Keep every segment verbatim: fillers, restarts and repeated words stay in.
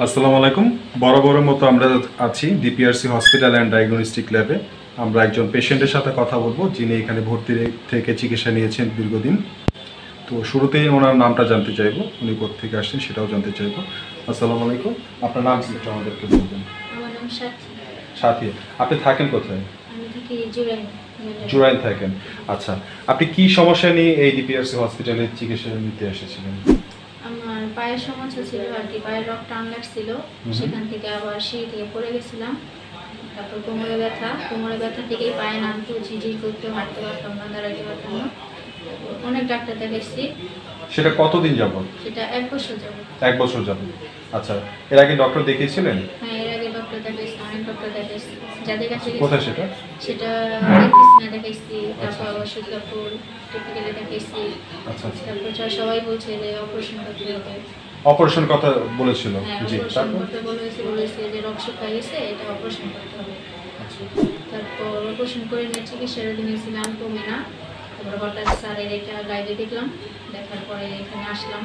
আসসালামু আলাইকুম। বরাবরের মতো আমরা আছি ডিপিআরসি হসপিটাল অ্যান্ড ডায়াগনস্টিক ল্যাবে। আমরা একজন পেশেন্টের সাথে কথা বলবো যিনি এখানে ভর্তি থেকে চিকিৎসা নিয়েছেন দীর্ঘদিন। তো শুরুতেই ওনার নামটা জানতে চাইবো, উনি কোত্থেকে আসছেন সেটাও জানতে চাইবো। আসসালামু আলাইকুম, আপনার নাম কি একটু আমাদেরকে বলবেন? আমার নাম সাথী। সাথী, আপনি থাকেন কোথায়? আমি থাকি জুরাইন। জুরাইন থাকেন। আচ্ছা, আপনি কি সমস্যা নিয়ে এই ডিপিআরসি হসপিটালে চিকিৎসা নিতে এসেছিলেন? আমার পায়ের সমস্যা ছিল আর কি, পায়ের রক টান লাগছিল, সেখান থেকে আবার সিঁড়ি থেকে পড়ে গেছিলাম। তারপর কোমরে ব্যথা, কোমরে ব্যথা থেকেই পায়ে নামতো, ঝিঝি করতে, হাঁটতে পারতাম না, দাঁড়াইতে পারতাম না। অনেক ডাক্তার দেখাইছি। সেটা কতদিন যাবত? সেটা এক বছর যাবত। এক বছর যাবত। আচ্ছা, এর আগে ডক্টর দেখিয়েছিলেন? হ্যাঁ, এর আগে ডক্টর দেখাইছি, অনেক ডক্টর দেখাইছি। যাদের কাছে কোথায় সেটা? সেটা কৃষ্ণা দেখাইছি, তারপর অবশ্যই কাপুর টিপিক্যালে দেখাইছি। আচ্ছা আচ্ছা, তারপর সবাই বলছে যে অপারেশন করতে হবে। অপারেশন কথা বলেছিল? হ্যাঁ, জি, অপারেশন তারপর? করতে বলেছে, বলেছে যে রক শুকায় গেছে, এটা অপারেশন করতে হবে। আচ্ছা, তারপর অপারেশন করে নিয়ে চিকিৎসার অধীনে ছিলাম, কমে না। তারপর হঠাৎ স্যারের এটা লাইভে দেখলাম, দেখার পরে এখানে আসলাম।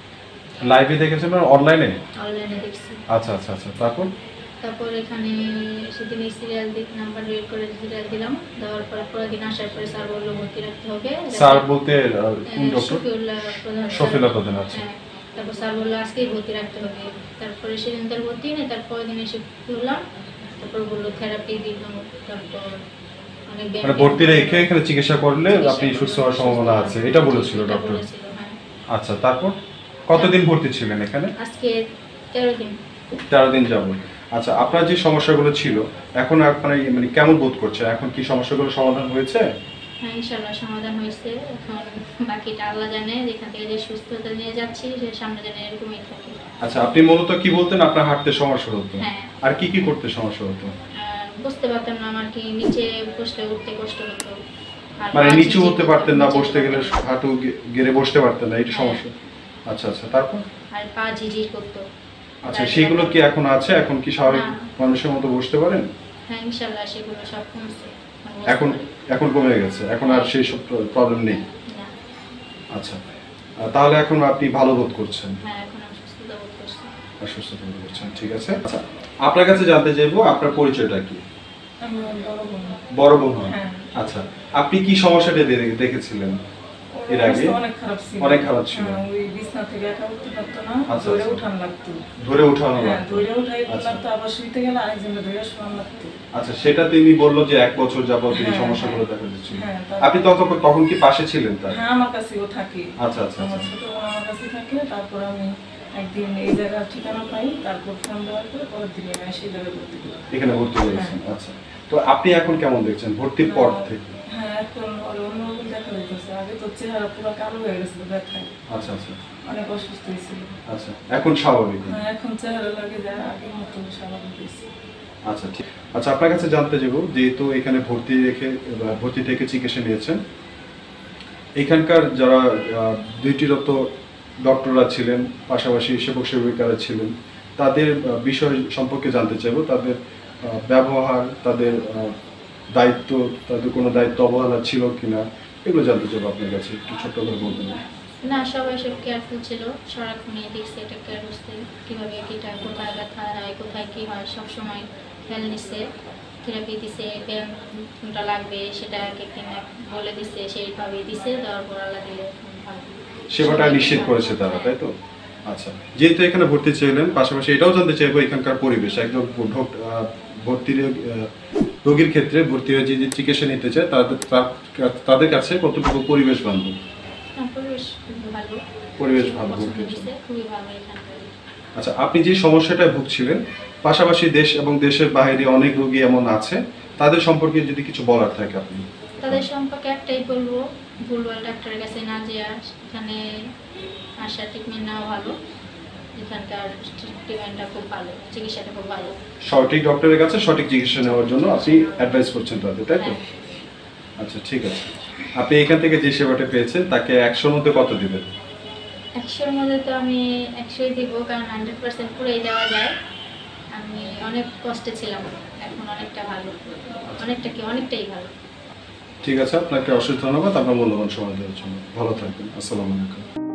লাইভে দেখেছেন না অনলাইনে? অনলাইনে দেখছি। আচ্ছা আচ্ছা আচ্ছা, তারপর? তারপর এখানে সেদিন সিরিয়াল দিক নাম্বার রেড করে সিরিয়াল দিলাম, দেওয়ার পরে পরের দিন আসার পরে স্যার বললো ভর্তি রাখতে হবে। স্যার বলতে কোন ডক্টর? শফিউল্লাহ প্রধান। শফিউল্লাহ প্রধান, আচ্ছা। হ্যাঁ, তারপর স্যার বললো আজকেই ভর্তি রাখতে হবে। তারপরে সেদিন তার ভর্তি নেই, তারপর দিন এসে হলাম। তারপর বললো থেরাপি দিল, তারপর অনেক ব্যায়াম। মানে ভর্তি রেখে এখানে চিকিৎসা করলে আপনি সুস্থ হওয়ার সম্ভাবনা আছে, এটা বলেছিল এটা ডক্টর? বলেছিল, হ্যাঁ। আচ্ছা, তারপর কতদিন ভর্তি ছিলেন এখানে? আজকে তেরো দিন। তেরো দিন যাবত। আচ্ছা, আপনার যে সমস্যাগুলো ছিল এখন আপনার মানে কেমন বোধ করছেন? এখন কি সমস্যাগুলো সমাধান হয়েছে? হ্যাঁ, ইনশাল্লাহ সমাধান হয়েছে। এখন বাকিটা আল্লাহ জানে, যেখান থেকে যে সুস্থতা নিয়ে যাচ্ছি সে সামনে জানে এরকমই থাকে। আচ্ছা, আপনি মূলত কি বলতেন আপনার হাঁটতে সমস্যা হতো? হ্যাঁ। আর কি কি করতে সমস্যা হতো? আর বুঝতে পারতাম না, আমার কি নিচে বসলে উঠতে কষ্ট হতো। আর মানে পা নিচু ঝিঝি হতে করতো, পারতেন না, নিচে বসতে গেলে করতাম না। হাঁটু গে- গেড়ে বসতে পারতেন না, এটা হ্যাঁ। সমস্যা? আচ্ছা আচ্ছা, তারপর? আর পা ঝিঝির করতো। আচ্ছা, সেগুলো কি এখন আছে? এখন কি স্বাভাবিক না। মানুষের মতো বসতে পারেন? হ্যাঁ, ইনশাল্লাহ সেগুলো সব কমছে। এখন এখন কমে গেছে, এখন আর সেই সব প্রবলেম নেই? না। আচ্ছা, আহ, তাহলে এখন আপনি ভালো বোধ করছেন? হ্যাঁ, এখন আমি সুস্থতা বোধ করছি। আর সুস্থতা বোধ করছেন, ঠিক আছে। আচ্ছা, আপনার কাছে জানতে চাইবো আপনার পরিচয়টা কি? আমি বড় বোন। বড় বোন হন? হ্যাঁ। আচ্ছা, আপনি কি সমস্যাটা দে- দেখেছিলেন এর আগে? অবস্থা অনেক খারাপ ছিল। অনেক খারাপ ছিল। হ্যাঁ, ওই বিছনা থেকে একা উঠতে পারতো না, আচ্ছা, ধরে আচ্ছা। উঠান লাগতো। ধরে উঠানো হ্যাঁ, লাগতো? ধরে উঠাই আচ্ছা। লাগতো, আবার শুইতে গেলে আরেকজনের ধরে শোয়ান লাগতো। আচ্ছা, সেটা তিনি বললো যে এক বছর যাবত এই হ্যাঁ, সমস্যাগুলো হ্যাঁ। দেখা দিচ্ছিল। হ্যাঁ, তারপর- আপনি তখন তখন কি পাশে ছিলেন তার? হ্যাঁ, আমার কাছেও থাকে। আচ্ছা আচ্ছা আমার আচ্ছা, ছোট বোন আমার কাছে থাকে। তারপর আমি একদিন এই জায়গার ঠিকানা পাই, তারপর ফোন দেওয়ার পরে পরের দিন আমি সেই জায়গায় ভর্তি করি। এখানে ভর্তি হয়েছেন। আচ্ছা, তো আপনি এখন কেমন দেখছেন ভর্তির পর থেকে? হ্যাঁ, এখন ওর অন্যরকম দেখা যাইতেছে। আগে তো চেহারা পুরো কালো হয়ে গেছিল ব্যথায়, আচ্ছা আচ্ছা অনেক অসুস্থ হয়েছিল। আচ্ছা, এখন স্বাভাবিক? হ্যাঁ, এখন চেহারা লাগে যায় আগের মতো স্বাভাবিক হয়েছে। আচ্ছা, ঠিক। আচ্ছা, আপনার কাছে জানতে যাবো, যেহেতু এখানে ভর্তি রেখে বা ভর্তি থেকে চিকিৎসা নিয়েছেন, এখানকার যারা আহ, ডিউটিরত ডক্টররা ছিলেন, পাশাপাশি সেবক সেবিকারা ছিলেন, তাদের আহ, বিষয় সম্পর্কে জানতে চাইবো। তাদের আহ, ব্যবহার, তাদের আহ, দায়িত্ব, তাদের কোনো দায়িত্ব অবহেলা ছিল কিনা, এগুলো জানতে চাইবো আপনার কাছে, একটু ছোট্ট করে বলবেন? না, সবাই সব কেয়ারফুল ছিল, সারাক্ষণই দেখছে এটা কেয়ার করছে, কীভাবে কীটা কোথায় ব্যথা হয়, কোথায় কী হয়, সবসময় খেয়াল নিচ্ছে। থেরাপি দিছে, ব্যায়াম কোনটা লাগবে সেটা এক একদিন বলে দিছে, সেইভাবেই দিছে, দেওয়ার পর আল্লাহ দিলে ভালো। সেবাটা নিশ্চিত করেছে তারা, তাই তো? আচ্ছা, যেহেতু এখানে ভর্তি ছিলেন, পাশাপাশি এটাও জানতে চাইবো এখানকার পরিবেশ, একদম ঢোক- আহ, ভর্তি রোগ- আহ, রোগীর ক্ষেত্রে ভর্তি হয়ে যে চিকিৎসা নিতে চায় তাদের তা- তাদের কাছে কতটুকু পরিবেশ বান্ধব? না, পরিবেশ খুব ভালো। পরিবেশ ভালো, পছন্দ ভর্তির হয়েছে, জন্য। খুবই ভালো এখানকার। আচ্ছা, আপনি যে সমস্যাটায় ভুগছিলেন, পাশাপাশি দেশ এবং দেশের বাইরে অনেক রোগী এমন আছে, তাদের সম্পর্কে যদি কিছু বলার থাকে আপনি? তাদের সম্পর্কে একটাই বলবো, ভুলভাল ডাক্তারের কাছে না যেয়া এখানে আসা, ট্রিটমেন্ট নেওয়া ভালো। এখানকার ট্রিটমেন্টটা খুব ভালো, চিকিৎসাটা খুব ভালো। সঠিক ডক্টরের কাছে সঠিক চিকিৎসা নেওয়ার জন্য আপনি অ্যাডভাইস করছেন তাদের, তাই তো? হ্যাঁ। আচ্ছা, ঠিক আছে। আপনি এখান থেকে যে সেবাটা পেয়েছেন তাকে একশোর মধ্যে কত দিবেন? একশোর মধ্যে তো আমি একশোই দিব, কারণ হান্ড্রেড পার্সেন্ট পুরোই দেওয়া যায়। আমি অনেক কষ্টে ছিলাম, এখন অনেকটা ভালো, অনেকটা কি অনেকটাই ভালো। ঠিক আছে, আপনাকে অশেষ ধন্যবাদ আপনার মূল্যবান সময় দেওয়ার জন্য। ভালো থাকবেন। আসসালামু আলাইকুম।